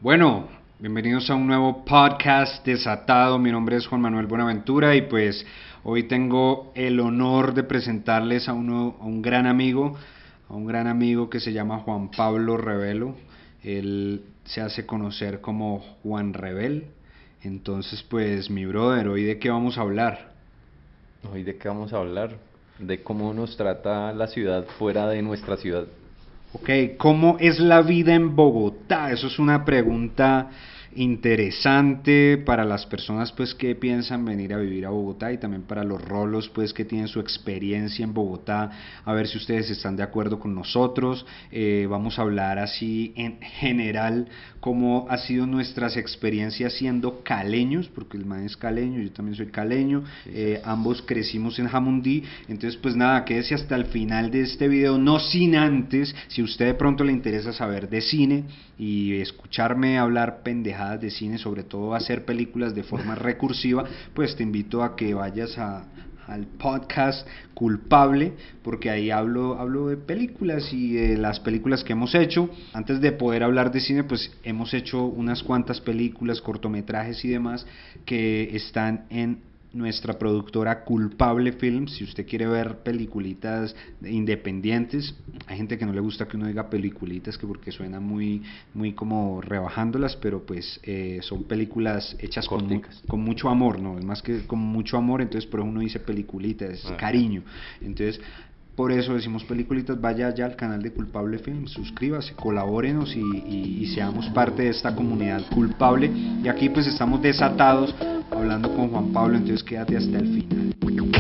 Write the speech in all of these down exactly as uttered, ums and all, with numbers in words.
Bueno, bienvenidos a un nuevo podcast desatado. Mi nombre es Juan Manuel Buenaventura y pues hoy tengo el honor de presentarles a, uno, a un gran amigo, a un gran amigo que se llama Juan Pablo Revelo. Él se hace conocer como Juan Rebel. Entonces, pues, mi brother, ¿hoy de qué vamos a hablar? Hoy de qué vamos a hablar, de cómo nos trata la ciudad fuera de nuestra ciudad. Ok, ¿cómo es la vida en Bogotá? Eso es una pregunta interesante para las personas pues que piensan venir a vivir a Bogotá y también para los rolos pues que tienen su experiencia en Bogotá, a ver si ustedes están de acuerdo con nosotros. Eh, vamos a hablar así en general cómo ha sido nuestras experiencias siendo caleños, porque el man es caleño, yo también soy caleño, eh, ambos crecimos en Jamundí. Entonces pues nada, quédese hasta el final de este video, no sin antes, si a usted de pronto le interesa saber de cine y escucharme hablar pendejadas de cine, sobre todo hacer películas de forma recursiva, pues te invito a que vayas a, al podcast Culpable, porque ahí hablo, hablo de películas y de las películas que hemos hecho. Antes de poder hablar de cine, pues hemos hecho unas cuantas películas, cortometrajes y demás que están en nuestra productora Culpable Films. Si usted quiere ver peliculitas independientes, hay gente que no le gusta que uno diga peliculitas, que porque suena muy, muy como rebajándolas, pero pues eh, son películas hechas con, mu con mucho amor, no, es más que con mucho amor, entonces por eso uno dice peliculita, es ah, cariño. Entonces por eso decimos peliculitas. Vaya allá al canal de Culpable Film, suscríbase, colabórenos y, y, y seamos parte de esta comunidad culpable. Y aquí pues estamos desatados hablando con Juan Pablo, entonces quédate hasta el final.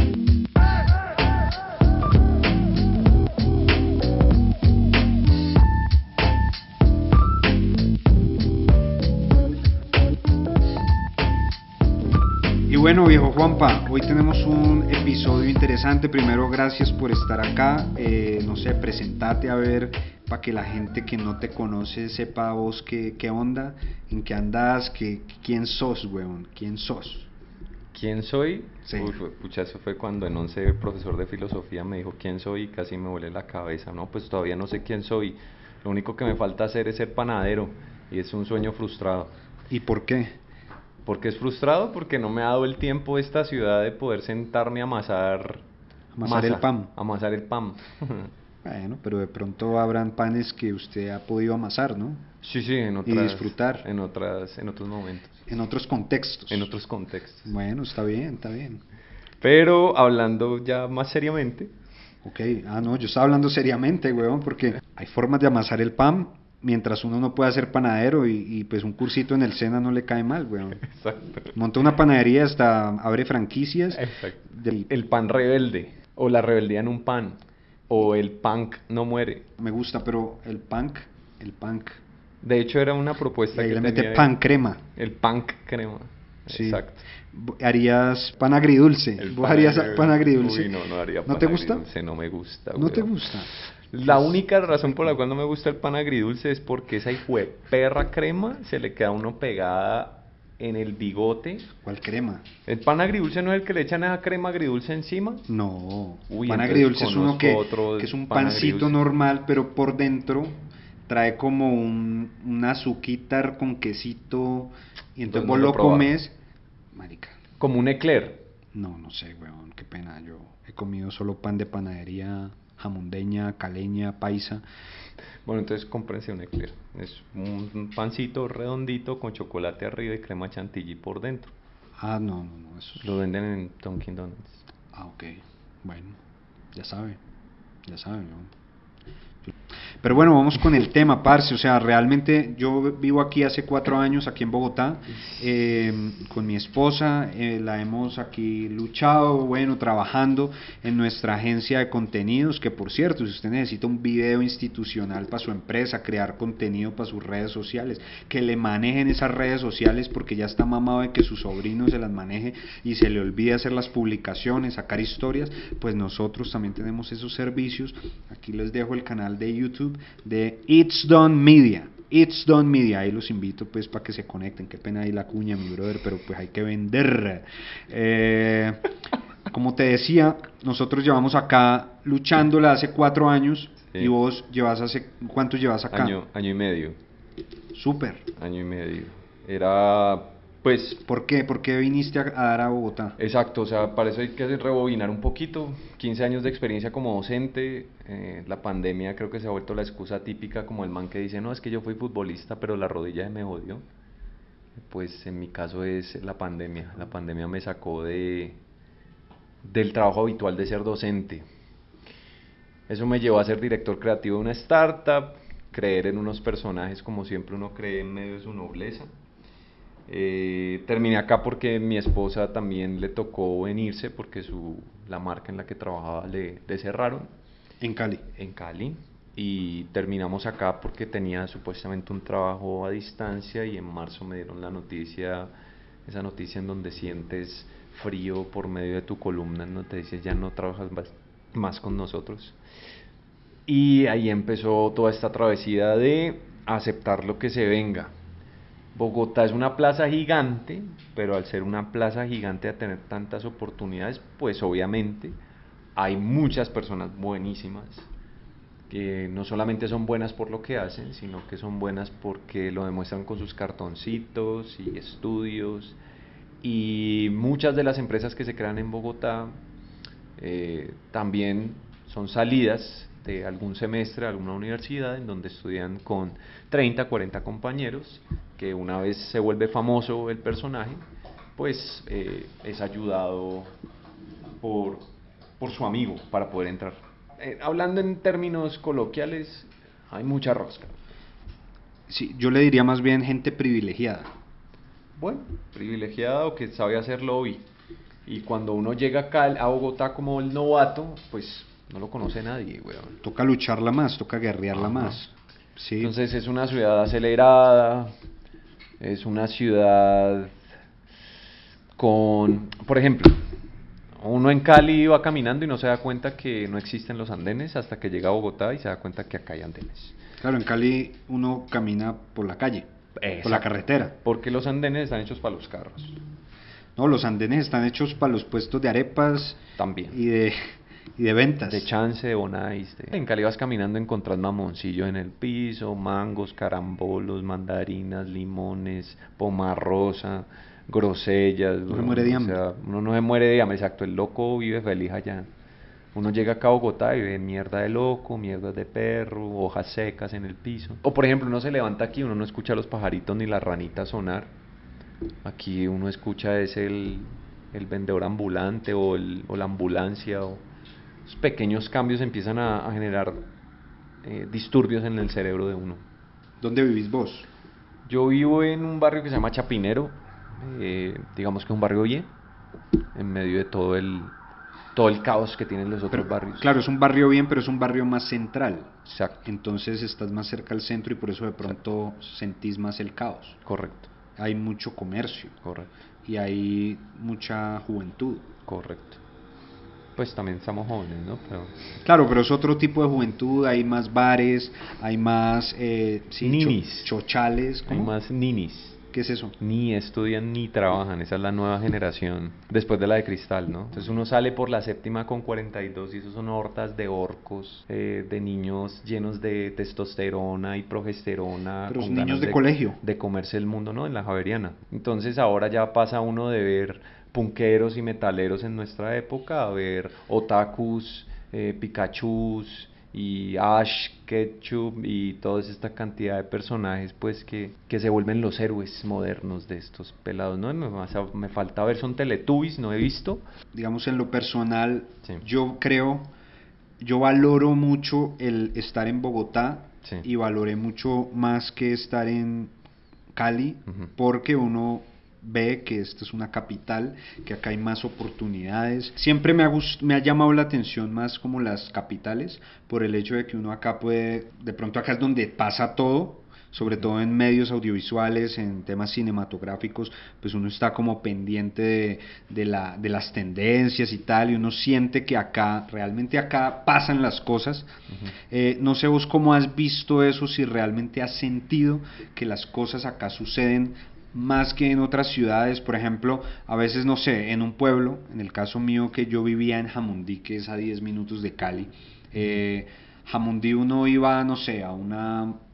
Y bueno, viejo Juanpa, hoy tenemos un episodio interesante. Primero, gracias por estar acá. Eh, no sé, presentate a ver, para que la gente que no te conoce sepa vos qué, qué onda, en qué andas, qué, quién sos, weón, quién sos. ¿Quién soy? Sí. Uy, fue, pucha, eso fue cuando en once el profesor de filosofía me dijo quién soy y casi me volé la cabeza. No, pues todavía no sé quién soy. Lo único que me falta hacer es ser panadero y es un sueño frustrado. ¿Y por qué? Porque es frustrado porque no me ha dado el tiempo esta ciudad de poder sentarme a amasar amasar masa, el pan. Amasar el pan. Bueno, pero de pronto habrán panes que usted ha podido amasar, ¿no? Sí, sí, en otras, y disfrutar. En otras, en otros momentos. En otros contextos. En otros contextos. Bueno, está bien, está bien. Pero hablando ya más seriamente. Ok, ah no, yo estaba hablando seriamente, weón, porque hay formas de amasar el pan mientras uno no pueda ser panadero y, y pues un cursito en el SENA no le cae mal, weón. Exacto. Monta una panadería, hasta abre franquicias. Exacto. De... El pan rebelde, o la rebeldía en un pan, o el punk no muere. Me gusta, pero el punk, el punk. De hecho era una propuesta y ahí que le mete tenía pan el, crema. El punk crema. Sí. Exacto. Harías pan agridulce. El ¿Vos pan harías agridulce. pan agridulce? Uy, no, no haría pan ¿No te gusta? agridulce, no me gusta. ¿No weón. te gusta? La única razón por la cual no me gusta el pan agridulce es porque esa hijueperra crema se le queda a uno pegada en el bigote. ¿Cuál crema? ¿El pan agridulce no es el que le echan esa crema agridulce encima? No. Uy, pan agridulce es uno que, que es un pan pancito agridulce. normal, pero por dentro trae como un, un azuquitar con quesito y entonces vos no lo lo comes, marica. Como un eclair. No, no sé, weón, qué pena. Yo he comido solo pan de panadería jamondeña, caleña, paisa. Bueno, entonces cómprense un eclair. Es un pancito redondito con chocolate arriba y crema chantilly por dentro. Ah, no, no, no. Eso es... Lo venden en Dunkin' Donuts. Ah, ok. Bueno, ya sabe. Ya saben, ¿no? Pero bueno, vamos con el tema, parce. O sea, realmente yo vivo aquí hace cuatro años, aquí en Bogotá, eh, con mi esposa. Eh, la hemos aquí luchado, bueno, trabajando en nuestra agencia de contenidos, que por cierto, si usted necesita un video institucional para su empresa, crear contenido para sus redes sociales, que le manejen esas redes sociales porque ya está mamado de que su sobrino se las maneje y se le olvide hacer las publicaciones, sacar historias, pues nosotros también tenemos esos servicios. Aquí les dejo el canal de YouTube de It's Done Media. It's Done Media, ahí los invito pues para que se conecten. Qué pena ahí la cuña, mi brother, pero pues hay que vender. Eh, como te decía, nosotros llevamos acá luchándola hace cuatro años. Sí. Y vos llevas hace, ¿cuánto llevas acá? Año, año y medio. Súper. Año y medio. Era, pues, ¿Por qué? ¿Por qué viniste a, a dar a Bogotá? exacto, o sea, para eso hay que rebobinar un poquito. quince años de experiencia como docente. Eh, la pandemia creo que se ha vuelto la excusa típica, como el man que dice, no, es que yo fui futbolista, pero la rodilla me jodió. Pues en mi caso es la pandemia. La pandemia me sacó de, del trabajo habitual de ser docente. Eso me llevó a ser director creativo de una startup, creer en unos personajes como siempre uno cree en medio de su nobleza. Eh, terminé acá porque mi esposa también le tocó venirse porque su, la marca en la que trabajaba le, le cerraron En Cali. en Cali, y terminamos acá porque tenía supuestamente un trabajo a distancia, y en marzo me dieron la noticia, esa noticia en donde sientes frío por medio de tu columna, en donde te dices ya no trabajas más, más con nosotros. Y ahí empezó toda esta travesía de aceptar lo que se venga. Bogotá es una plaza gigante, pero al ser una plaza gigante, a tener tantas oportunidades, pues obviamente hay muchas personas buenísimas que no solamente son buenas por lo que hacen, sino que son buenas porque lo demuestran con sus cartoncitos y estudios. Y muchas de las empresas que se crean en Bogotá eh, también son salidas de algún semestre de alguna universidad en donde estudian con treinta, cuarenta compañeros, que una vez se vuelve famoso el personaje, pues eh, es ayudado por, por su amigo para poder entrar. Eh, hablando en términos coloquiales, hay mucha rosca. Sí, yo le diría más bien gente privilegiada. Bueno, privilegiado que sabe hacer lobby. Y cuando uno llega acá a Bogotá como el novato, pues no lo conoce nadie, weón. Toca lucharla más, toca guerrearla Ajá. más. Sí. Entonces es una ciudad acelerada, es una ciudad con, por ejemplo, uno en Cali va caminando y no se da cuenta que no existen los andenes hasta que llega a Bogotá y se da cuenta que acá hay andenes. Claro, en Cali uno camina por la calle, Exacto. por la carretera. Porque los andenes están hechos para los carros. No, los andenes están hechos para los puestos de arepas También. y de, y de ventas. De chance, de bonais. De... En Cali vas caminando, encontrás mamoncillo en el piso, mangos, carambolos, mandarinas, limones, pomarrosa, grosellas. No se muere de hambre. O sea, uno no se muere de hambre, exacto. El loco vive feliz allá. Uno llega acá a Bogotá y ve mierda de loco, mierda de perro, hojas secas en el piso. O por ejemplo, uno se levanta aquí, uno no escucha a los pajaritos ni las ranitas sonar. Aquí uno escucha es el, el vendedor ambulante o, el, o la ambulancia. O esos pequeños cambios empiezan a, a generar eh, disturbios en el cerebro de uno. ¿Dónde vivís vos? Yo vivo en un barrio que se llama Chapinero, eh, digamos que es un barrio bien, en medio de todo el, todo el caos que tienen los otros Pero, barrios. claro, es un barrio bien, pero es un barrio más central. Exacto. Entonces estás más cerca al centro y por eso de pronto Exacto. sentís más el caos. Correcto. Hay mucho comercio. Correcto. Y hay mucha juventud. Correcto. Pues también estamos jóvenes, ¿no? Pero... Claro, pero es otro tipo de juventud, hay más bares, hay más eh, sí, ninis. Cho chochales. ¿Cómo? Hay más ninis. ¿Qué es eso? Ni estudian ni trabajan, esa es la nueva generación, después de la de cristal, ¿no? Entonces uno sale por la séptima con cuarenta y dos y esos son hortas de orcos, eh, de niños llenos de testosterona y progesterona. Pero con son niños ganas de colegio. De comerse el mundo, ¿no? En la Javeriana. Entonces ahora ya pasa uno de ver punqueros y metaleros en nuestra época a ver otakus, eh, pikachus y Ash Ketchum y toda esta cantidad de personajes pues que, que se vuelven los héroes modernos de estos pelados, ¿no? Me, me falta ver, son Teletubbies, no he visto. Digamos en lo personal, sí. yo creo, yo valoro mucho el estar en Bogotá sí. y valoré mucho más que estar en Cali, uh-huh. porque uno ve que esta es una capital, que acá hay más oportunidades. Siempre me ha, gust- me ha llamado la atención más como las capitales, por el hecho de que uno acá puede, de pronto acá es donde pasa todo, sobre todo en medios audiovisuales, en temas cinematográficos, pues uno está como pendiente de, de, la, de las tendencias y tal, y uno siente que acá, realmente acá pasan las cosas. Uh-huh. Eh, no sé vos cómo has visto eso, si realmente has sentido que las cosas acá suceden más que en otras ciudades. Por ejemplo, a veces, no sé, en un pueblo, en el caso mío que yo vivía en Jamundí, que es a diez minutos de Cali, eh, Jamundí uno iba, no sé, a una,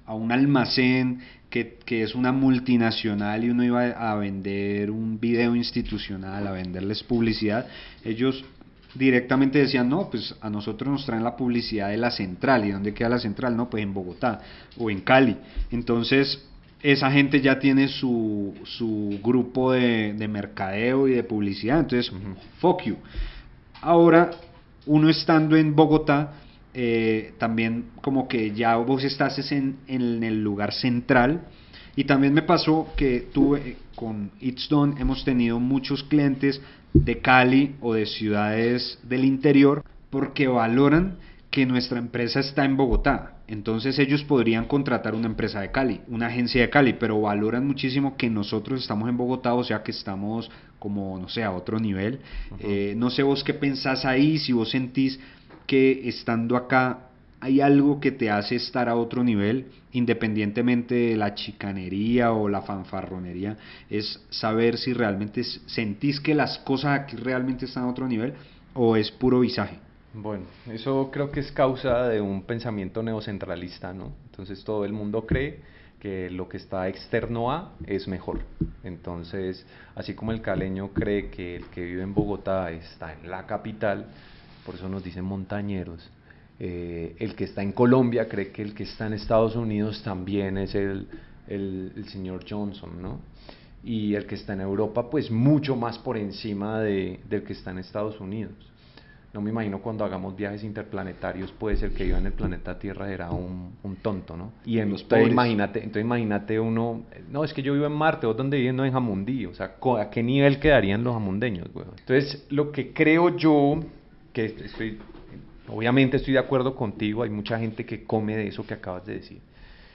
a un almacén que, que es una multinacional y uno iba a vender un video institucional, a venderles publicidad, ellos directamente decían, no, pues a nosotros nos traen la publicidad de la central. ¿Y dónde queda la central? No, pues en Bogotá o en Cali. Entonces esa gente ya tiene su, su grupo de, de mercadeo y de publicidad, entonces uh-huh. fuck you. Ahora, uno estando en Bogotá, eh, también como que ya vos estás en, en el lugar central. Y también me pasó que tuve, con It's Done hemos tenido muchos clientes de Cali o de ciudades del interior porque valoran que nuestra empresa está en Bogotá. Entonces ellos podrían contratar una empresa de Cali, una agencia de Cali, pero valoran muchísimo que nosotros estamos en Bogotá, o sea que estamos como, no sé, a otro nivel. Uh-huh. Eh, no sé vos qué pensás ahí, si vos sentís que estando acá hay algo que te hace estar a otro nivel, independientemente de la chicanería o la fanfarronería, es saber si realmente sentís que las cosas aquí realmente están a otro nivel o es puro visaje. Bueno, eso creo que es causa de un pensamiento neocentralista, ¿no? Entonces todo el mundo cree que lo que está externo a es mejor. Entonces, así como el caleño cree que el que vive en Bogotá está en la capital, por eso nos dicen montañeros, eh, el que está en Colombia cree que el que está en Estados Unidos también es el, el, el señor Johnson, ¿no? Y el que está en Europa, pues mucho más por encima de, del que está en Estados Unidos. No me imagino cuando hagamos viajes interplanetarios, puede ser que viva en el planeta Tierra era un, un tonto, ¿no? Y en, entonces, imagínate, entonces imagínate uno, no, es que yo vivo en Marte, ¿vos dónde vives? No, en Jamundí, o sea, ¿a qué nivel quedarían los jamundeños, güey? Entonces, lo que creo yo, que estoy, obviamente estoy de acuerdo contigo, hay mucha gente que come de eso que acabas de decir.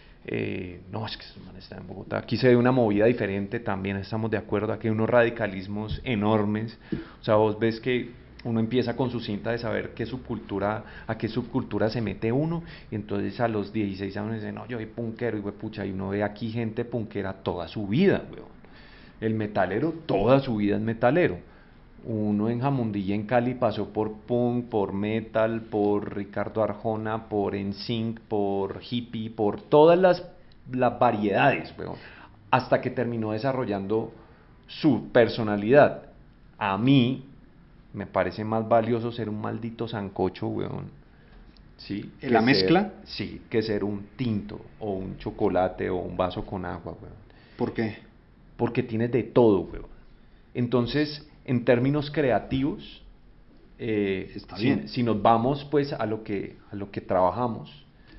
Eh, no, es que estos manes están en Bogotá. Aquí se ve una movida diferente, también estamos de acuerdo, aquí hay unos radicalismos enormes, o sea, vos ves que uno empieza con su cinta de saber qué subcultura, a qué subcultura se mete uno, y entonces a los dieciséis años dice, no, yo soy punkero, y güey, pucha, y uno ve aquí gente punkera toda su vida, weón. El metalero, toda su vida es metalero. Uno en Jamundí y en Cali pasó por punk, por metal, por Ricardo Arjona, por N Sync, por hippie, por todas las, las variedades, weón, hasta que terminó desarrollando su personalidad. A mí me parece más valioso ser un maldito sancocho, weón. ¿Sí? ¿En la mezcla? Sí, que ser un tinto, o un chocolate, o un vaso con agua, weón. ¿Por qué? Porque tienes de todo, weón. Entonces, en términos creativos, eh, Está si, bien. si nos vamos, pues, a lo que, a lo que trabajamos,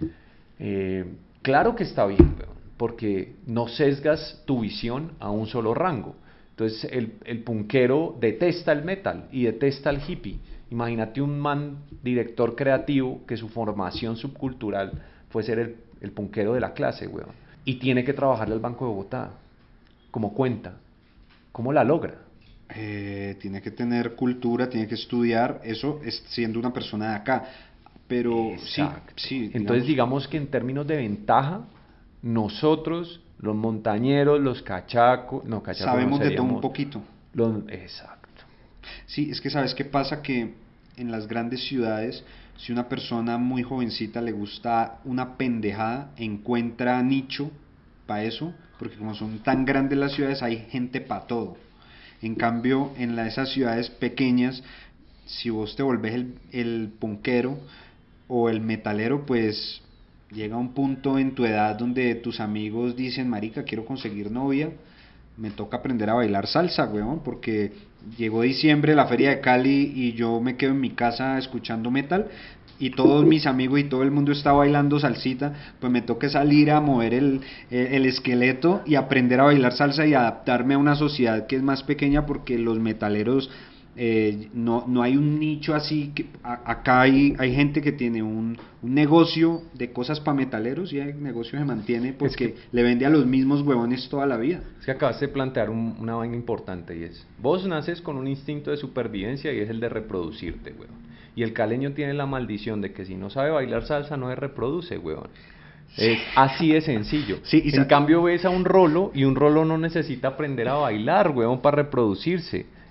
eh, claro que está bien, weón, porque no sesgas tu visión a un solo rango. Entonces el, el punkero detesta el metal y detesta el hippie. Imagínate un man, director creativo, que su formación subcultural fue ser el, el punkero de la clase, weón. Y tiene que trabajarle al Banco de Bogotá. ¿Cómo cuenta? ¿Cómo la logra? Eh, tiene que tener cultura, tiene que estudiar, eso es siendo una persona de acá. Pero exacto. sí, sí digamos, entonces digamos que en términos de ventaja, nosotros... los montañeros, los cachacos, no, cachacos sabemos no de todo un poquito. Los, exacto. Sí, es que sabes qué pasa, que en las grandes ciudades, si una persona muy jovencita le gusta una pendejada, encuentra nicho para eso, porque como son tan grandes las ciudades, hay gente para todo. En cambio, en la, esas ciudades pequeñas, si vos te volvés el, el punkero o el metalero, pues llega un punto en tu edad donde tus amigos dicen, marica, quiero conseguir novia, me toca aprender a bailar salsa, weón, porque llegó diciembre, la feria de Cali, y yo me quedo en mi casa escuchando metal, y todos mis amigos y todo el mundo está bailando salsita, pues me toca salir a mover el, el, el esqueleto y aprender a bailar salsa y adaptarme a una sociedad que es más pequeña, porque los metaleros... Eh, no, no hay un nicho así, que a, acá hay, hay gente que tiene un, un negocio de cosas para metaleros, y el negocio se mantiene porque es que le vende a los mismos huevones toda la vida. Es que acabas de plantear un, una vaina importante, y es, vos naces con un instinto de supervivencia y es el de reproducirte, huevón. Y el caleño tiene la maldición de que si no sabe bailar salsa no se reproduce, huevón. Es así de sencillo. Sí, y en cambio ves a un rolo, y un rolo no necesita aprender a bailar, huevón, para reproducirse.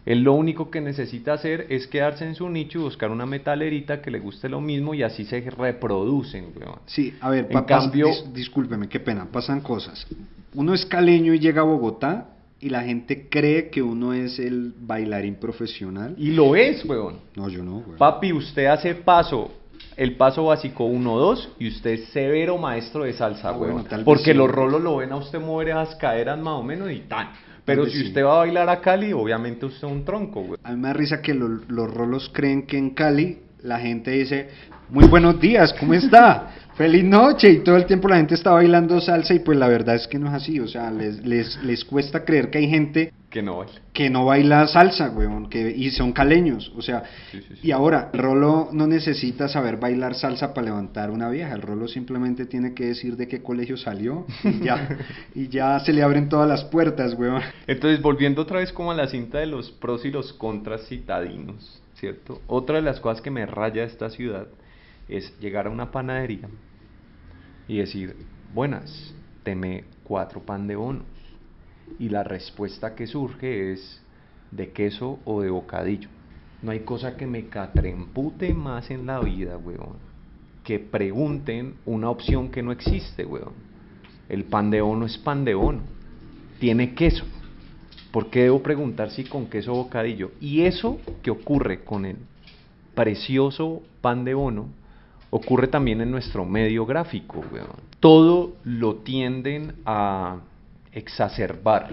Él lo único que necesita hacer es quedarse en su nicho y buscar una metalerita que le guste lo mismo y así se reproducen, weón. Sí, a ver, En pa- pas- cambio, dis- discúlpeme, qué pena, pasan cosas. Uno es caleño y llega a Bogotá y la gente cree que uno es el bailarín profesional. y lo es, weón. No, yo no, güey. Papi, usted hace paso, el paso básico uno dos y usted es severo maestro de salsa, Ah, weón. bueno, tal vez Porque sí. los rolos lo ven a usted mover esas caderas más o menos y tan. Pero vez si sí. usted va a bailar a Cali, obviamente usted es un tronco, weón. A mí me da risa que lo- los rolos creen que en Cali la gente dice, muy buenos días, ¿cómo está? Feliz noche, y todo el tiempo la gente está bailando salsa y pues la verdad es que no es así, o sea, les, les, les cuesta creer que hay gente Que no baila. que no baila salsa, weón, que, y son caleños, o sea, Sí, sí, sí. y ahora, el rolo no necesita saber bailar salsa para levantar una vieja, el rolo simplemente tiene que decir de qué colegio salió y ya, y ya se le abren todas las puertas, weón. Entonces, volviendo otra vez como a la cinta de los pros y los contras citadinos, ¿cierto? Otra de las cosas que me raya de esta ciudad es llegar a una panadería y decir, buenas, deme cuatro pan de bonos. Y la respuesta que surge es de queso o de bocadillo. No hay cosa que me catrempute más en la vida, weón, que pregunten una opción que no existe, weón. El pan de bono es pan de bono, tiene queso. ¿Por qué debo preguntar si con queso o bocadillo? Y eso que ocurre con el precioso pan de bono ocurre también en nuestro medio gráfico, weón. Todo lo tienden a exacerbar,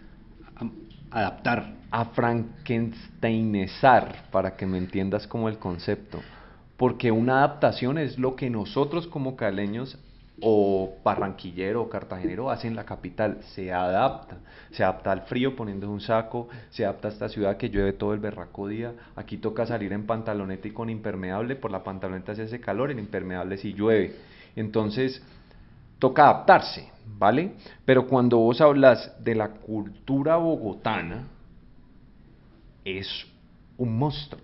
A- adaptar. a frankensteinizar, para que me entiendas como el concepto, porque una adaptación es lo que nosotros como caleños o barranquillero o cartagenero hacen en la capital, se adapta, se adapta al frío poniendo un saco, se adapta a esta ciudad que llueve todo el berraco día, aquí toca salir en pantaloneta y con impermeable, por la pantaloneta se hace calor, el impermeable si llueve, entonces toca adaptarse, ¿vale? Pero cuando vos hablas de la cultura bogotana, es un monstruo,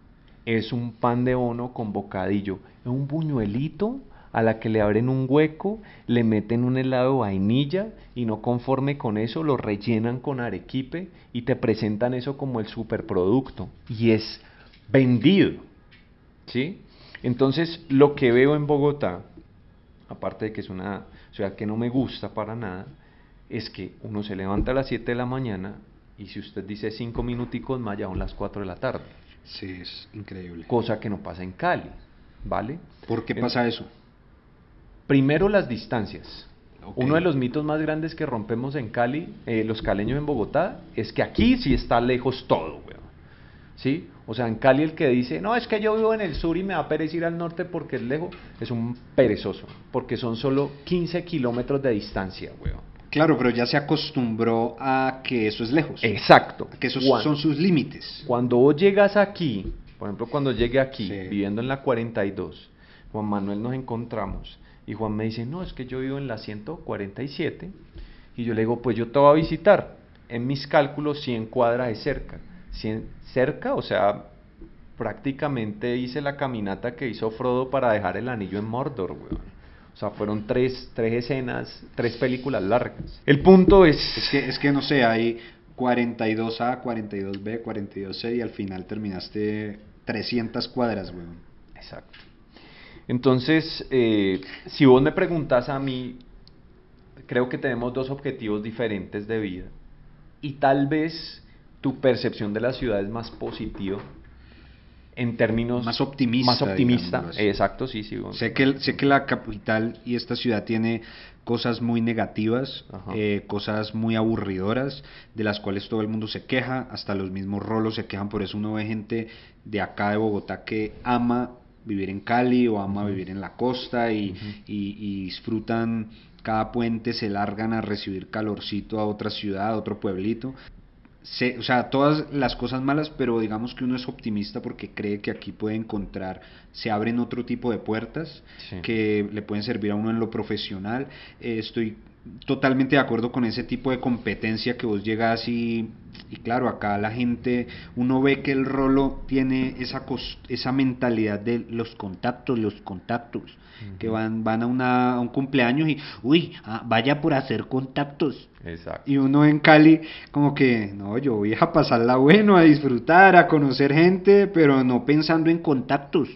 es un pan de bono con bocadillo, es un buñuelito a la que le abren un hueco, le meten un helado de vainilla y no conforme con eso lo rellenan con arequipe y te presentan eso como el superproducto y es vendido, ¿sí? Entonces lo que veo en Bogotá, aparte de que es una ciudad que no me gusta para nada, es que uno se levanta a las siete de la mañana y si usted dice cinco minuticos más ya son las cuatro de la tarde, Sí, es increíble. cosa que no pasa en Cali, ¿vale? ¿Por qué En- pasa eso? Primero las distancias. Ok. Uno de los mitos más grandes que rompemos en Cali, eh, los caleños en Bogotá, es que aquí sí está lejos todo, weón. ¿Sí? O sea, en Cali el que dice, no, es que yo vivo en el sur y me va a pereza ir al norte porque es lejos, es un perezoso, porque son solo quince kilómetros de distancia, weón. Claro, pero ya se acostumbró a que eso es lejos, Exacto. a que esos Cuan- son sus límites. Cuando vos llegas aquí, por ejemplo, cuando llegué aquí, Sí. viviendo en la cuarenta y dos, Juan Manuel nos encontramos y Juan me dice, no, es que yo vivo en la ciento cuarenta y siete y yo le digo, pues yo te voy a visitar. En mis cálculos, cien cuadras es cerca. cien, cerca, o sea, prácticamente hice la caminata que hizo Frodo para dejar el anillo en Mordor, weón. O sea, fueron tres, tres escenas, tres películas largas. El punto es... Es que, es que no sé, hay cuarenta y dos A, cuarenta y dos B, cuarenta y dos C y al final terminaste trescientas cuadras, weón. Exacto. Entonces, eh, si vos me preguntas a mí, creo que tenemos dos objetivos diferentes de vida y tal vez tu percepción de la ciudad es más positiva en términos Más optimista, más optimista, digámoslo así. exacto, sí, sí. bueno. Sé que, sé que la capital y esta ciudad tiene cosas muy negativas, Ajá. eh, cosas muy aburridoras, de las cuales todo el mundo se queja, hasta los mismos rolos se quejan, por eso uno ve gente de acá de Bogotá que ama vivir en Cali o ama vivir en la costa y, Ujú. y- y disfrutan cada puente, se largan a recibir calorcito a otra ciudad, a otro pueblito. Se- o sea, todas las cosas malas, pero digamos que uno es optimista porque cree que aquí puede encontrar, se abren otro tipo de puertas Sí. que le pueden servir a uno en lo profesional. Eh, estoy totalmente de acuerdo con ese tipo de competencia que vos llegas y Y claro, acá la gente, uno ve que el rolo tiene esa, esa mentalidad de los contactos, los contactos, uh-huh. que van, van a, una, a un cumpleaños y, uy, ah, vaya por hacer contactos. Exacto. Y uno en Cali, como que, no, yo voy a pasarla bueno, a disfrutar, a conocer gente, pero no pensando en contactos.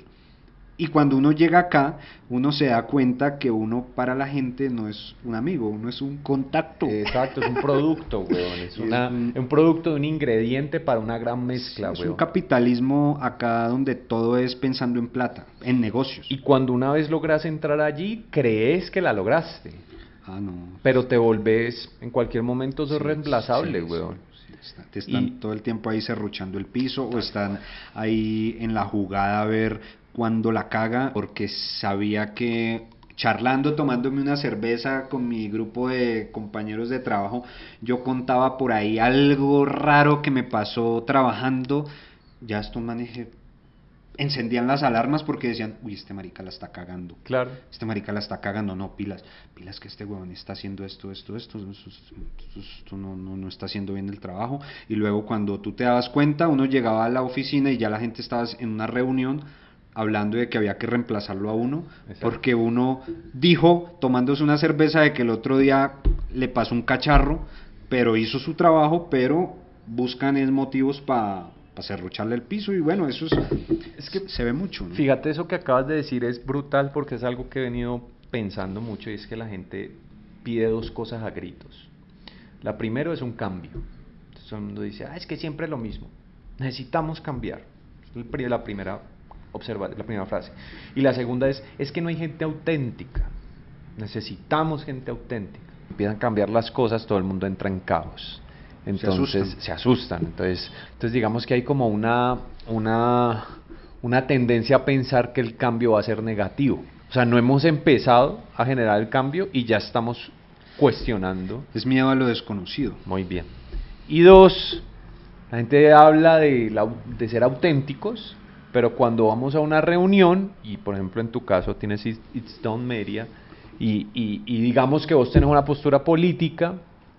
Y cuando uno llega acá, uno se da cuenta que uno para la gente no es un amigo, uno es un contacto. Exacto, es un producto, weón, es, una, es un, un producto de un ingrediente para una gran mezcla, es weón. un capitalismo acá donde todo es pensando en plata, en negocios. Y cuando una vez logras entrar allí, crees que la lograste. Ah, no. Pero te volvés, en cualquier momento sos sí, reemplazable, sí, weón. Sí, sí, está, te están y, todo el tiempo ahí serruchando el piso o están ahí en la jugada a ver cuando la caga, porque sabía que charlando, tomándome una cerveza con mi grupo de compañeros de trabajo, yo contaba por ahí algo raro que me pasó trabajando. Ya esto manejé. Encendían las alarmas porque decían, uy, este marica la está cagando. Claro. Este marica la está cagando, no, pilas. Pilas que este huevón está haciendo esto, esto, esto, esto, esto, esto no, no, no está haciendo bien el trabajo. Y luego cuando tú te dabas cuenta, uno llegaba a la oficina y ya la gente estaba en una reunión hablando de que había que reemplazarlo a uno. Exacto. Porque uno dijo, tomándose una cerveza, de que el otro día le pasó un cacharro, pero hizo su trabajo, pero buscan es motivos para... para serrucharle el piso y bueno, eso es, es que se ve mucho, ¿no? Fíjate, eso que acabas de decir es brutal porque es algo que he venido pensando mucho y es que la gente pide dos cosas a gritos. La primera es un cambio. Entonces todo el mundo dice, ah, es que siempre es lo mismo. Necesitamos cambiar. Es la primera observa, la primera frase. Y la segunda es, es que no hay gente auténtica. Necesitamos gente auténtica. Empiezan a cambiar las cosas, todo el mundo entra en caos. Entonces se asustan. se asustan. Entonces, entonces digamos que hay como una, una, una tendencia a pensar que el cambio va a ser negativo. O sea, no hemos empezado a generar el cambio y ya estamos cuestionando. Es miedo a lo desconocido. Muy bien. Y dos, la gente habla de, la, de ser auténticos, pero cuando vamos a una reunión, y por ejemplo en tu caso tienes It's Done Media, y, y, y digamos que vos tenés una postura política,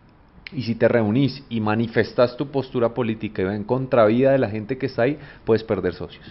y si te reunís y manifestas tu postura política y va en contravía de la gente que está ahí, puedes perder socios.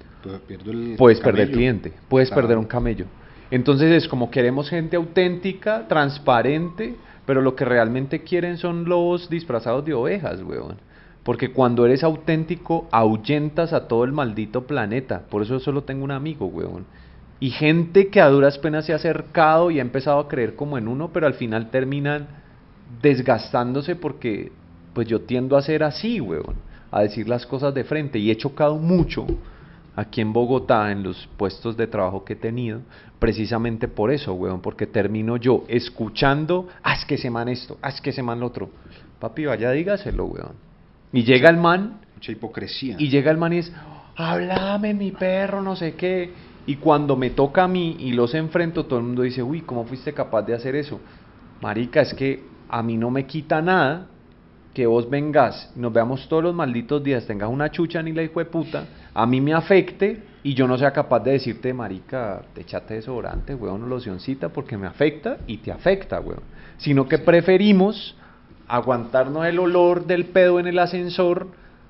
El puedes camello. perder cliente, puedes claro. perder un camello. Entonces es como queremos gente auténtica, transparente, pero lo que realmente quieren son lobos disfrazados de ovejas, weón. Porque cuando eres auténtico, ahuyentas a todo el maldito planeta. Por eso solo tengo un amigo, weón. Y gente que a duras penas se ha acercado y ha empezado a creer como en uno, pero al final terminan desgastándose porque pues yo tiendo a ser así, weón, a decir las cosas de frente y he chocado mucho aquí en Bogotá en los puestos de trabajo que he tenido, precisamente por eso, weón, porque termino yo escuchando, ah, es que ese man esto, ah, es que ese man lo otro, papi, vaya dígaselo, weón, y llega el man, mucha hipocresía, y llega el man y es, háblame mi perro, no sé qué, y cuando me toca a mí y los enfrento, todo el mundo dice, uy, ¿cómo fuiste capaz de hacer eso? Marica, es que a mí no me quita nada que vos vengas, nos veamos todos los malditos días, tengas una chucha ni la hijo de puta, a mí me afecte y yo no sea capaz de decirte, marica, te echate desodorante, weón, o locioncita, porque me afecta y te afecta, weón. Sino que preferimos aguantarnos el olor del pedo en el ascensor,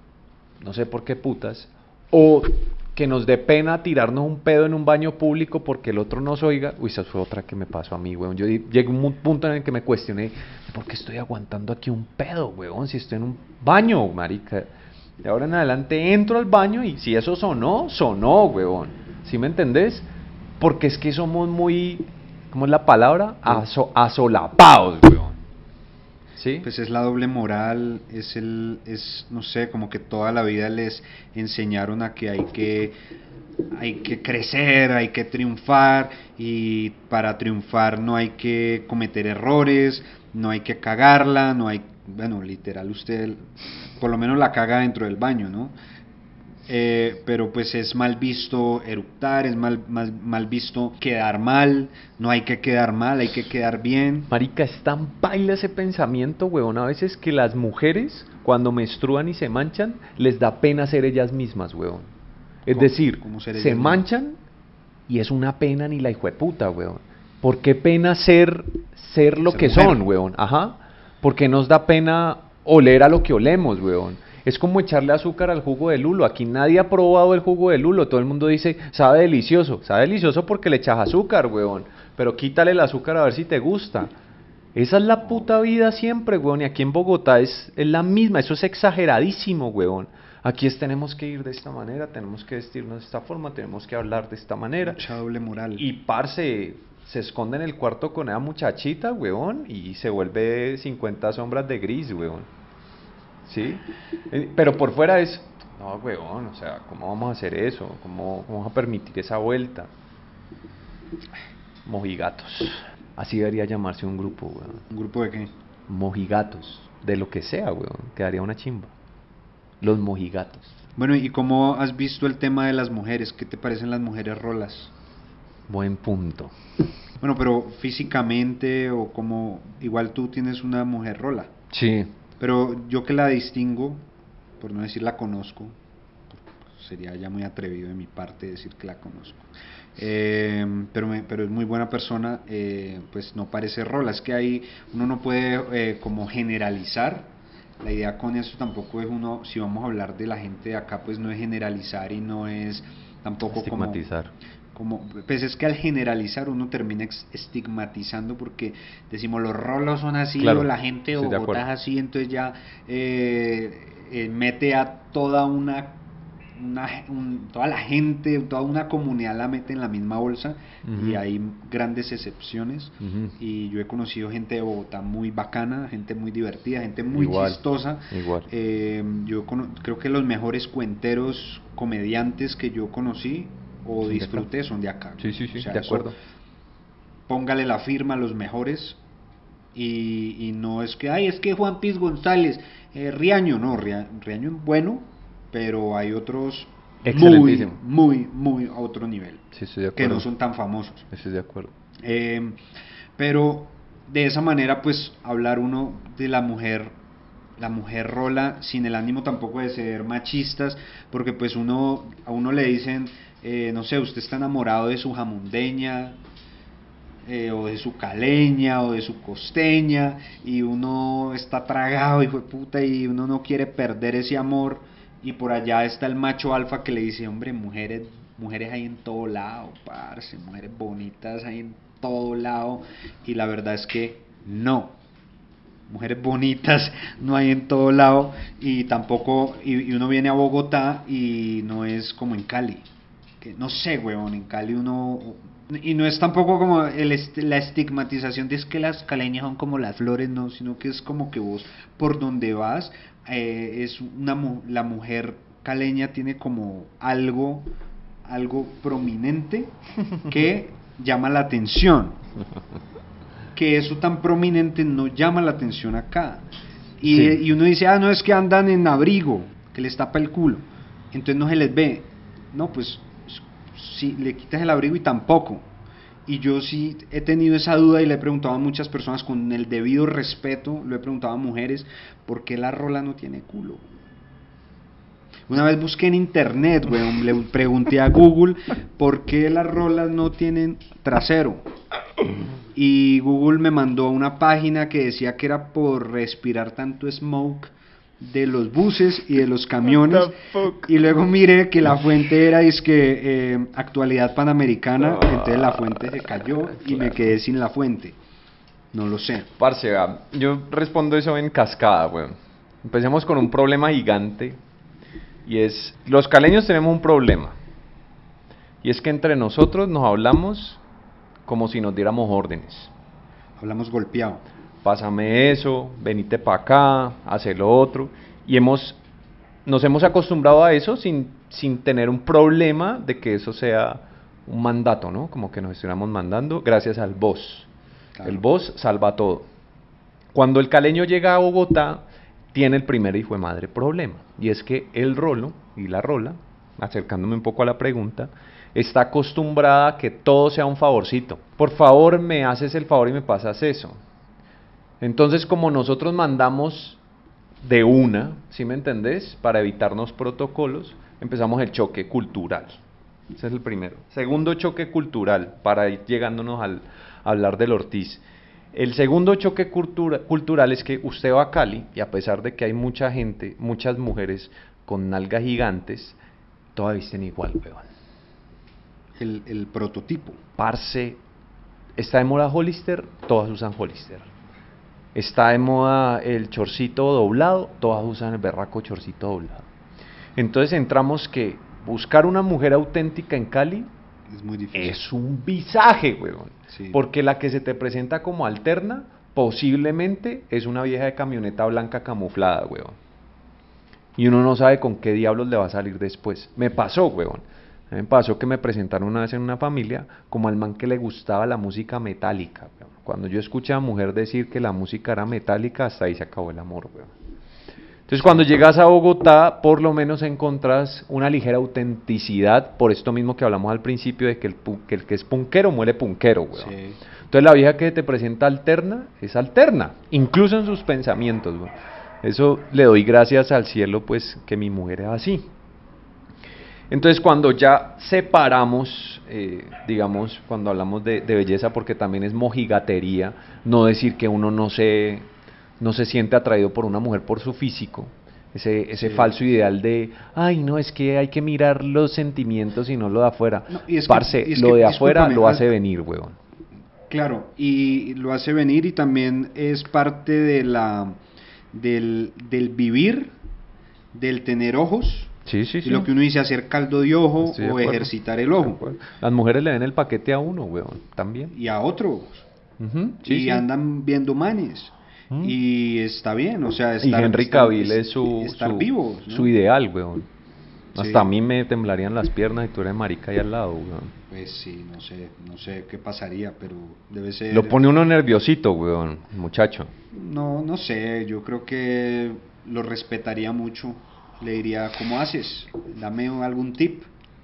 no sé por qué putas, o que nos dé pena tirarnos un pedo en un baño público porque el otro nos oiga. Uy, esa fue otra que me pasó a mí, weón. Yo llegué a un punto en el que me cuestioné, ¿por qué estoy aguantando aquí un pedo, weón? Si estoy en un baño, marica. De ahora en adelante entro al baño y si eso sonó, sonó, weón. ¿Sí me entendés? Porque es que somos muy, ¿cómo es la palabra? Aso, asolapados, weón. ¿Sí? Pues es la doble moral, es el, es, no sé, como que toda la vida les enseñaron a que hay que, hay que crecer, hay que triunfar, y para triunfar no hay que cometer errores, no hay que cagarla, no hay, bueno, literal usted por lo menos la caga dentro del baño, ¿no? Eh, pero pues es mal visto eructar, es mal, mal, mal visto quedar mal, no hay que quedar mal, hay que quedar bien. Marica, es tan baila ese pensamiento, huevón, a veces que las mujeres cuando menstruan y se manchan, les da pena ser ellas mismas, huevón. Es ¿Cómo, decir, cómo se manchan mismas? Y es una pena ni la hijueputa, huevón. ¿Por qué pena ser, ser lo ser que mujer. Son, huevón? Ajá. ¿Por qué nos da pena oler a lo que olemos, weón. Es como echarle azúcar al jugo de lulo. Aquí nadie ha probado el jugo de lulo. Todo el mundo dice, sabe delicioso. Sabe delicioso porque le echas azúcar, weón. Pero quítale el azúcar a ver si te gusta. Esa es la puta vida siempre, weón. Y aquí en Bogotá es, es la misma. Eso es exageradísimo, weón. Aquí es, tenemos que ir de esta manera, tenemos que vestirnos de esta forma, tenemos que hablar de esta manera. Mucha doble moral. Y parce, se esconde en el cuarto con esa muchachita, weón, y se vuelve cincuenta sombras de gris, weón. ¿Sí? Eh, Pero por fuera es, no, weón, o sea, ¿cómo vamos a hacer eso? ¿Cómo, cómo vamos a permitir esa vuelta? Mojigatos. Así debería llamarse un grupo, weón. ¿Un grupo de qué? Mojigatos. De lo que sea, weón. Quedaría una chimba. Los mojigatos. Bueno, ¿y cómo has visto el tema de las mujeres? ¿Qué te parecen las mujeres rolas? Buen punto. Bueno, pero físicamente o como, igual tú tienes una mujer rola, Sí. pero yo que la distingo, por no decir la conozco, sería ya muy atrevido de mi parte decir que la conozco, eh, pero, me, pero es muy buena persona, eh, pues no parece rola, es que ahí uno no puede eh, como generalizar. La idea con eso tampoco es uno, si vamos a hablar de la gente de acá, pues no es generalizar y no es tampoco Estigmatizar. como, como pues es que al generalizar uno termina ex- estigmatizando porque decimos los rolos son así Claro, o la gente de estoy de Bogotá es acuerdo. así, entonces ya eh, eh, mete a toda una, una un- toda la gente, toda una comunidad la mete en la misma bolsa y Ujú. hay grandes excepciones. Ujú. Y yo he conocido gente de Bogotá muy bacana, gente muy divertida, gente muy Igual, chistosa. igual. Eh, yo cono- creo que los mejores cuenteros, comediantes que yo conocí o Son de acá. disfruté son de acá. Sí, sí, sí, O sea, de eso, acuerdo. póngale la firma a los mejores. Y, y no es que, ay, es que Juan Piz González, eh, Riaño, no, Ria- Riaño es bueno, pero hay otros muy, Excelentísimo. muy, muy a otro nivel, Sí, estoy de que acuerdo. no son tan famosos. Estoy de acuerdo. Eh, pero de esa manera, pues, hablar uno de la mujer, la mujer rola, sin el ánimo tampoco de ser machistas, porque pues uno, a uno le dicen, eh, no sé, usted está enamorado de su jamundeña, eh, o de su caleña, o de su costeña, y uno está tragado, hijo de puta, y uno no quiere perder ese amor, y por allá está el macho alfa que le dice, hombre, mujeres, mujeres hay en todo lado, parce, mujeres bonitas hay en todo lado, y la verdad es que no, mujeres bonitas no hay en todo lado, y tampoco, y, y uno viene a Bogotá y no es como en Cali, que no sé, huevón, en Cali uno, y no es tampoco como el est- la estigmatización de es que las caleñas son como las flores, no, sino que es como que vos por donde vas, eh, es una mu- la mujer caleña tiene como algo, algo prominente que llama la atención, que eso tan prominente no llama la atención acá. Y, Sí. y uno dice, ah, no, es que andan en abrigo, que les tapa el culo, entonces no se les ve. No, pues si le quitas el abrigo y tampoco. Y yo sí he tenido esa duda y le he preguntado a muchas personas con el debido respeto, lo he preguntado a mujeres, ¿por qué la rola no tiene culo? Una vez busqué en internet, weón, le pregunté a Google por qué las rolas no tienen trasero. Y Google me mandó a una página que decía que era por respirar tanto smoke de los buses y de los camiones. What the fuck? Y luego miré que la fuente era es que eh, Actualidad Panamericana, entonces la fuente se cayó y me quedé sin la fuente. No lo sé. Parce, vea, yo respondo eso en cascada, weón. Empecemos con un problema gigante. Y es, los caleños tenemos un problema. Y es que entre nosotros nos hablamos como si nos diéramos órdenes. Hablamos golpeado. Pásame eso, venite para acá, hace lo otro. Y hemos, nos hemos acostumbrado a eso sin, sin tener un problema de que eso sea un mandato, ¿no? Como que nos estuviéramos mandando gracias al boss. Claro. El boss salva todo. Cuando el caleño llega a Bogotá, tiene el primer hijo de madre problema. Y es que el rolo y la rola, acercándome un poco a la pregunta, está acostumbrada a que todo sea un favorcito. Por favor, me haces el favor y me pasas eso. Entonces, como nosotros mandamos de una, ¿sí me entendés? Para evitarnos protocolos, empezamos el choque cultural. Ese es el primero. Segundo choque cultural, para ir llegándonos al a hablar del Ortiz. El segundo choque cultura, cultural es que usted va a Cali y a pesar de que hay mucha gente, muchas mujeres con nalgas gigantes, todas visten igual, weón. El, el prototipo. Parce, está de moda Hollister, todas usan Hollister. Está de moda el chorcito doblado, todas usan el berraco chorcito doblado. Entonces entramos que buscar una mujer auténtica en Cali es muy difícil. Es un visaje, weón. Sí. Porque la que se te presenta como alterna, posiblemente es una vieja de camioneta blanca camuflada, weón. Y uno no sabe con qué diablos le va a salir después. Me pasó, weón. Me pasó que me presentaron una vez en una familia como al man que le gustaba la música metálica, weón. Cuando yo escuché a mujer decir que la música era metálica, hasta ahí se acabó el amor, weón. Entonces cuando llegas a Bogotá, por lo menos encontrás una ligera autenticidad, por esto mismo que hablamos al principio de que el, que, el que es punkero muere punkero, weón. Sí. Entonces la vieja que te presenta alterna, es alterna, incluso en sus pensamientos, weón. Eso le doy gracias al cielo, pues, que mi mujer es así. Entonces cuando ya separamos, eh, digamos, cuando hablamos de, de belleza, porque también es mojigatería, no decir que uno no se... no se siente atraído por una mujer por su físico, ese, ese sí. falso ideal de, ay, no, es que hay que mirar los sentimientos y no lo de afuera. No, y es Parce, que, y es lo que, de afuera lo hace venir, huevón. Claro, y lo hace venir y también es parte de la del, del vivir, del tener ojos, sí, sí, sí. y lo que uno dice, hacer caldo de ojo Estoy o de ejercitar el ojo. Las mujeres le ven el paquete a uno, huevón, también. Y a otros. Uh-huh. Sí, y sí. andan viendo manes. Y está bien, o sea, estar, y Henry Cavill es su, estar su, vivo, ¿no? su ideal, weón. Hasta sí. a mí me temblarían las piernas y tú eres marica ahí al lado, weón. Pues sí, no sé, no sé qué pasaría, pero debe ser... Lo pone uno nerviosito, weón, muchacho. No, no sé, yo creo que lo respetaría mucho. Le diría, ¿cómo haces? Dame algún tip.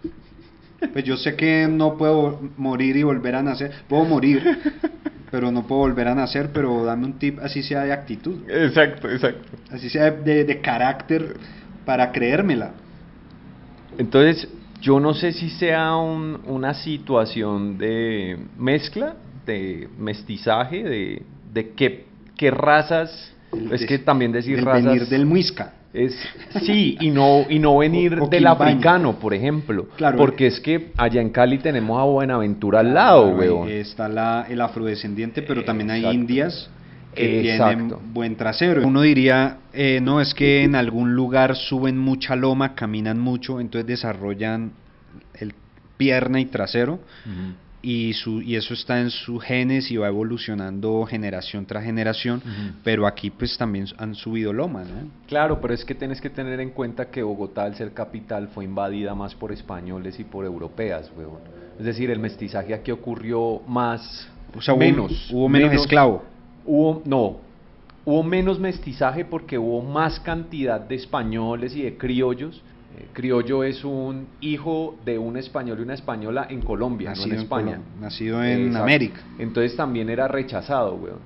Pues yo sé que no puedo morir y volver a nacer, puedo morir, pero no puedo volver a nacer, pero dame un tip, así sea de actitud. Exacto, exacto. Así sea de, de, de carácter para creérmela. Entonces, yo no sé si sea un, una situación de mezcla, de mestizaje, de, de qué, qué razas, el, es de, que también decir del razas... venir del muisca. Es, sí, y no, y no venir o, o del africano, por ejemplo, claro, porque es que allá en Cali tenemos a Buenaventura al lado, claro, weón. Está la, el afrodescendiente, pero también hay Exacto. indias que Exacto. tienen buen trasero. Uno diría, eh, no, es que en algún lugar suben mucha loma, caminan mucho, entonces desarrollan el pierna y trasero, uh-huh. y, su, y eso está en sus genes y va evolucionando generación tras generación, uh-huh. pero aquí pues también han subido loma, ¿no? Claro, pero es que tienes que tener en cuenta que Bogotá, al ser capital, fue invadida más por españoles y por europeas, weón. Es decir, el mestizaje aquí ocurrió más, o sea, menos. Hubo, hubo menos, menos esclavo. Hubo, no, hubo menos mestizaje porque hubo más cantidad de españoles y de criollos. Criollo es un hijo de un español y una española en Colombia, nacido no en España. En nacido en Exacto. América. Entonces también era rechazado, weón.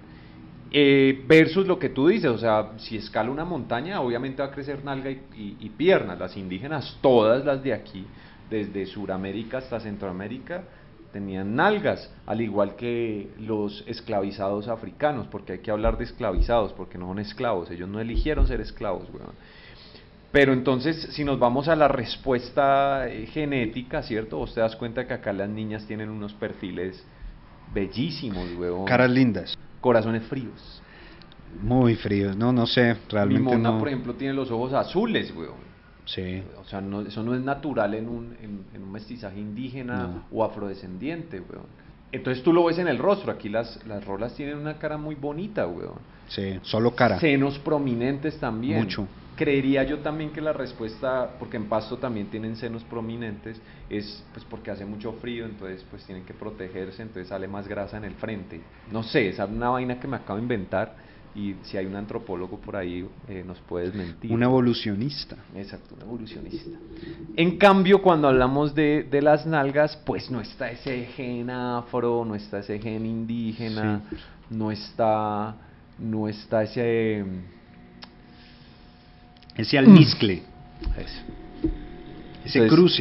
Eh, versus lo que tú dices, o sea, si escala una montaña, obviamente va a crecer nalga y, y, y piernas. Las indígenas, todas las de aquí, desde Suramérica hasta Centroamérica, tenían nalgas, al igual que los esclavizados africanos, porque hay que hablar de esclavizados, porque no son esclavos, ellos no eligieron ser esclavos, weón. Pero entonces, si nos vamos a la respuesta eh, genética, ¿cierto? Vos te das cuenta que acá las niñas tienen unos perfiles bellísimos, huevón. Caras lindas. Corazones fríos. Muy fríos, no, no sé, realmente Mi mona, no. por ejemplo, tiene los ojos azules, huevón. Sí. O sea, no, eso no es natural en un, en, en un mestizaje indígena no. o afrodescendiente, huevón. Entonces tú lo ves en el rostro, aquí las, las rolas tienen una cara muy bonita, huevón. Sí, solo cara. Senos prominentes también. Mucho. Creería yo también que la respuesta, porque en Pasto también tienen senos prominentes, es pues porque hace mucho frío, entonces pues tienen que protegerse, entonces sale más grasa en el frente. No sé, esa es una vaina que me acabo de inventar y si hay un antropólogo por ahí eh, nos puedes mentir. Un evolucionista. Exacto, un evolucionista. En cambio, cuando hablamos de, de las nalgas, pues no está ese gen afro, no está ese gen indígena, sí. no está, no está ese... ese almizcle, Eso. ese Entonces, cruce.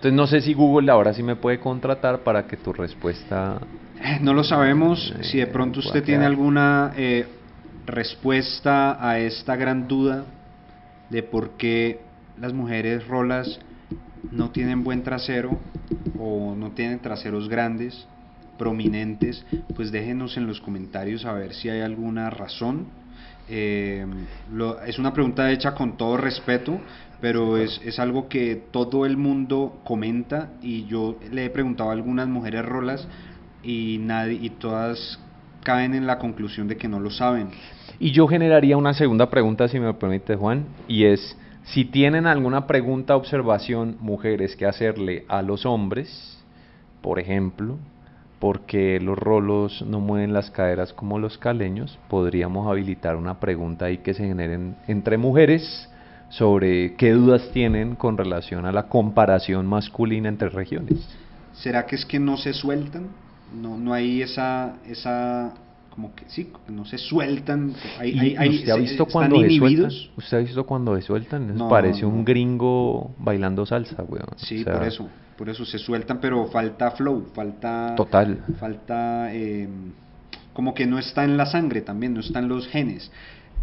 Entonces no sé si Google ahora sí me puede contratar para que tu respuesta... No lo sabemos. Eh, Si de pronto pueda usted tiene quedar. alguna eh, respuesta a esta gran duda de por qué las mujeres rolas no tienen buen trasero o no tienen traseros grandes, prominentes, pues déjenos en los comentarios a ver si hay alguna razón. Eh, lo, es una pregunta hecha con todo respeto, pero Sí, es, es algo que todo el mundo comenta, y yo le he preguntado a algunas mujeres rolas y, nadie, y todas caen en la conclusión de que no lo saben. y yo generaría una segunda pregunta, si me permite, Juan, y es, si tienen alguna pregunta, observación, mujeres, que hacerle a los hombres, por ejemplo, porque los rolos no mueven las caderas como los caleños, podríamos habilitar una pregunta ahí que se generen entre mujeres sobre qué dudas tienen con relación a la comparación masculina entre regiones. ¿Será que es que no se sueltan? No, no hay esa, esa, como que sí, no se sueltan, hay, hay, ¿Y, y hay, usted ha se- visto están cuando se sueltan? inhibidos. ¿Usted ha visto cuando se sueltan? Eso No, parece no. un gringo bailando salsa, weón. O Sí, por sea, eso, por eso se sueltan, pero falta flow, falta, total. falta, eh, como que no está en la sangre también, no están los genes.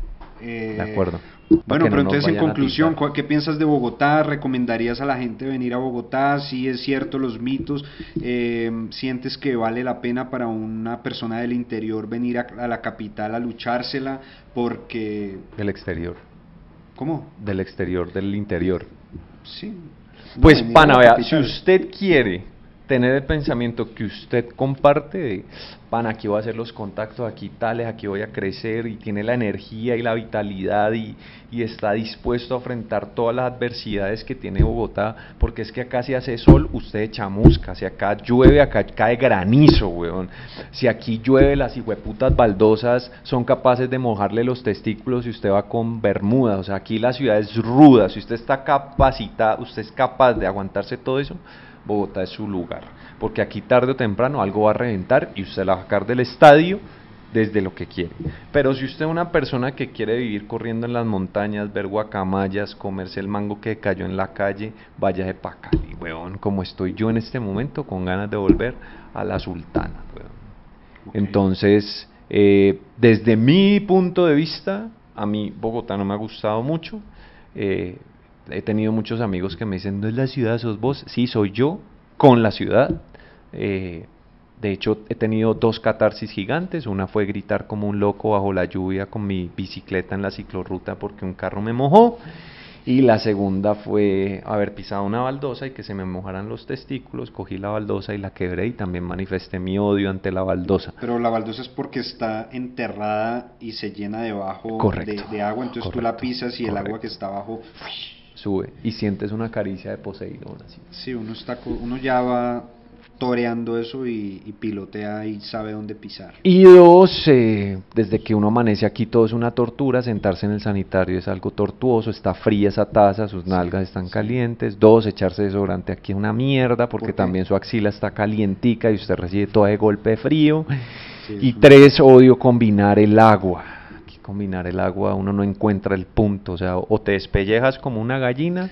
De Eh, acuerdo. Para bueno, que no pero nos entonces en vayan a conclusión, tildar. ¿cu- ¿qué piensas de Bogotá? ¿Recomendarías a la gente venir a Bogotá? ¿Sí es cierto los mitos? Eh, ¿Sientes que vale la pena para una persona del interior venir a, a la capital a luchársela? Porque, Del exterior. ¿cómo? Del exterior, del interior. Sí, no, Pues, venir a pana, la vea, si capital. usted quiere tener el pensamiento que usted comparte de, pana, aquí voy a hacer los contactos, aquí tales, aquí voy a crecer, y tiene la energía y la vitalidad, y, y está dispuesto a enfrentar todas las adversidades que tiene Bogotá, porque es que acá si hace sol, usted chamusca, si acá llueve, acá cae granizo, weón. Si aquí llueve, las hijueputas baldosas son capaces de mojarle los testículos y usted va con bermuda. O sea, aquí la ciudad es ruda. Si usted está capacitado, usted es capaz de aguantarse todo eso, Bogotá es su lugar, porque aquí tarde o temprano algo va a reventar y usted la va a sacar del estadio desde lo que quiere. Pero si usted es una persona que quiere vivir corriendo en las montañas, ver guacamayas, comerse el mango que cayó en la calle, váyase pa' Cali, weón, como estoy yo en este momento, con ganas de volver a la Sultana, weón. Okay. Entonces, eh, desde mi punto de vista, a mí Bogotá no me ha gustado mucho. Eh, he tenido muchos amigos que me dicen, no es la ciudad, sos vos. Sí, soy yo con la ciudad. Eh, de hecho, he tenido dos catarsis gigantes. Una fue gritar como un loco bajo la lluvia con mi bicicleta en la ciclorruta porque un carro me mojó. Y la segunda fue haber pisado una baldosa y que se me mojaran los testículos. Cogí la baldosa y la quebré, y también manifesté mi odio ante la baldosa. Pero la baldosa es porque está enterrada y se llena debajo Correcto, de, de agua, entonces correcto, tú la pisas y correcto. el agua que está abajo, Sube y sientes una caricia de Poseidón, así. sí, uno está, uno ya va toreando eso y, y pilotea y sabe dónde pisar. Y dos, eh, desde que uno amanece aquí todo es una tortura, sentarse en el sanitario es algo tortuoso, está fría esa taza, sus nalgas están Sí. calientes. Dos, echarse desodorante aquí es una mierda porque ¿Por qué? también su axila está calientica y usted recibe todo de golpe de frío. Sí, Y eso. tres, odio combinar el agua. Aquí combinar el agua uno no encuentra el punto, o sea, o te despellejas como una gallina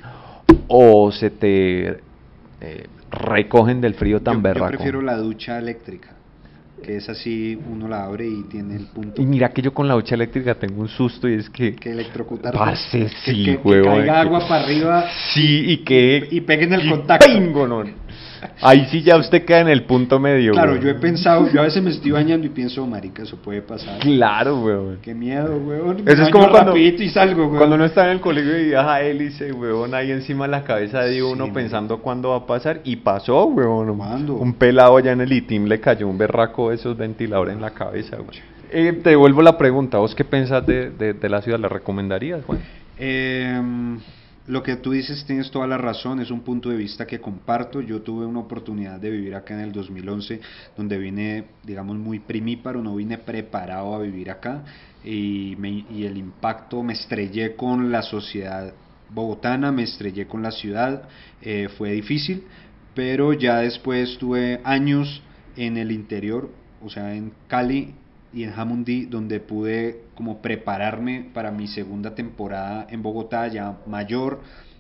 o se te eh, recogen del frío tan Yo, yo berraco. prefiero la ducha eléctrica, que es así, uno la abre y tiene el punto. Y mira que yo con la ducha eléctrica tengo un susto, y es que... Que electrocutarte. Parce, que, sí, que, que huevón, caiga que- agua para arriba. Sí, y que... Y peguen el y contacto. ¡pingo, no! Ahí sí ya usted queda en el punto medio. Claro, weón. yo he pensado, yo a veces me estoy bañando y pienso, marica, eso puede pasar. Claro, weón. Qué miedo, weón. Eso es Me como baño cuando, rapidito y salgo, weón. cuando uno está en el colegio y viaja hélice, weón, ahí encima de la cabeza de uno Sí, pensando cuándo va a pasar, y pasó, weón. ¿Cuándo? Un pelado allá en el ITIM le cayó un berraco de esos ventiladores en la cabeza, weón. Eh, te devuelvo la pregunta, ¿vos qué pensás de, de, de la ciudad? ¿La recomendarías, Juan? Eh, lo que tú dices tienes toda la razón, es un punto de vista que comparto. Yo tuve una oportunidad de vivir acá en el dos mil once, donde vine, digamos, muy primíparo, no vine preparado a vivir acá, y, me, y el impacto, me estrellé con la sociedad bogotana, me estrellé con la ciudad, eh, fue difícil, pero ya después tuve años en el interior, o sea, en Cali y en Jamundí, donde pude como prepararme para mi segunda temporada en Bogotá, ya mayor,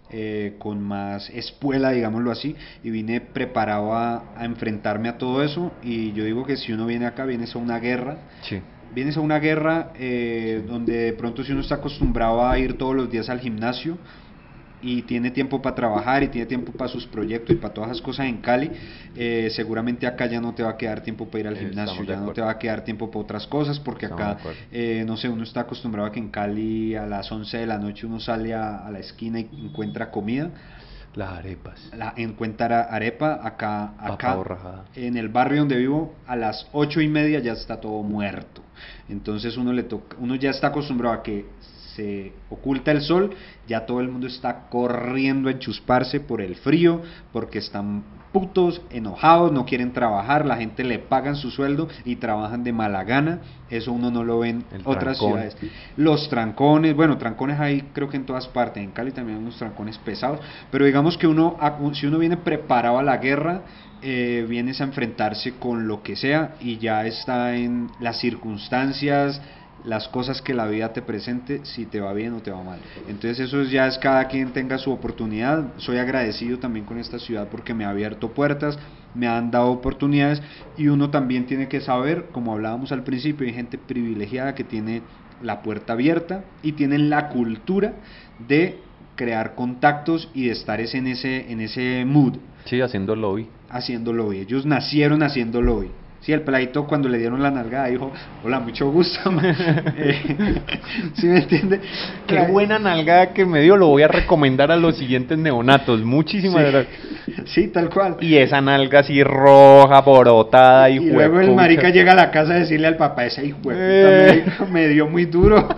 eh, con más espuela, digámoslo así, y vine preparado a, a enfrentarme a todo eso. Y yo digo que si uno viene acá, vienes a una guerra. Sí. Vienes a una guerra eh, Sí. donde de pronto si uno está acostumbrado a ir todos los días al gimnasio y tiene tiempo para trabajar y tiene tiempo para sus proyectos y para todas esas cosas en Cali, eh, seguramente acá ya no te va a quedar tiempo para ir al Eh, gimnasio, estamos de ya no te acuerdo. va a quedar tiempo para otras cosas, porque Estamos de acá, acuerdo. eh, no sé, uno está acostumbrado a que en Cali a las once de la noche uno sale a, a la esquina y encuentra comida. Las arepas. La, encuentra arepa, acá, Papa acá borrajada. en el barrio donde vivo, a las ocho y media ya está todo muerto. Entonces uno le toca, uno ya está acostumbrado a que se oculta el sol, ya todo el mundo está corriendo a enchusparse por el frío, porque están putos, enojados, no quieren trabajar, la gente le pagan su sueldo y trabajan de mala gana. Eso uno no lo ve en El otras trancón. ciudades. Los trancones, bueno, trancones hay creo que en todas partes, en Cali también hay unos trancones pesados, pero digamos que uno, si uno viene preparado a la guerra, eh, vienes a enfrentarse con lo que sea y ya está en las circunstancias, las cosas que la vida te presente, si te va bien o te va mal. Entonces eso ya es cada quien tenga su oportunidad. Soy agradecido también con esta ciudad porque me ha abierto puertas, me han dado oportunidades, y uno también tiene que saber, como hablábamos al principio, hay gente privilegiada que tiene la puerta abierta y tienen la cultura de crear contactos y de estar es en ese en ese mood, Sí, haciendo lobby. haciendo lobby. Ellos nacieron haciendo lobby. Sí, el peladito cuando le dieron la nalgada dijo, hola, mucho gusto. eh, ¿Sí me entiende? Qué La- buena nalgada que me dio, lo voy a recomendar a los siguientes neonatos. Muchísimas Sí, gracias. sí, tal cual. Y esa nalga así roja, borotada y Y luego el juepucha. marica llega a la casa a decirle al papá, ese hijo de puta Eh. me, me dio muy duro.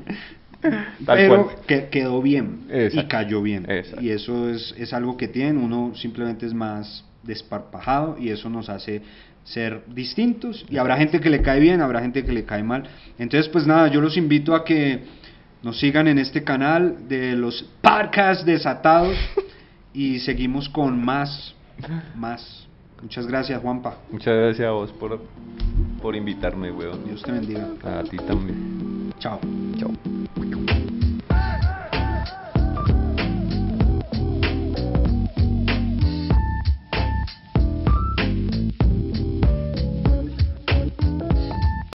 Tal Pero cual. que, quedó bien Exacto. y cayó bien. Exacto. Y eso es, es algo que tienen, uno simplemente es más desparpajado y eso nos hace ser distintos. Y habrá gente que le cae bien, habrá gente que le cae mal. Entonces, pues nada, yo los invito a que nos sigan en este canal de los podcasts desatados y seguimos con más, más. Muchas gracias, Juanpa. Muchas gracias a vos por, por invitarme, weón. Dios te bendiga. A ti también. Chao. Chao.